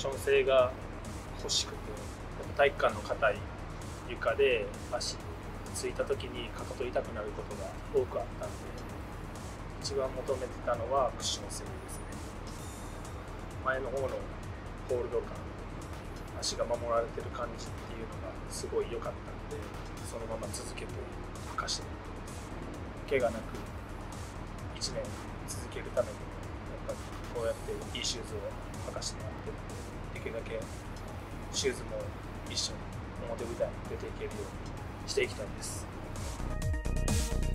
ション性が欲しくて、やっぱ体育館の硬い床で足についた時にかかと痛くなることが多くあったんで、一番求めてたのはクッション性ですね。前の方のホールド感、足が守られてる感じっていうのがすごい良かったので、そのまま続けて履かしてもらって、怪我なく1年続けるためにやっぱりこうやっていいシューズを履かしてもらってるので、できるだけシューズも一緒に表舞台に出ていけるようにしていきたいです。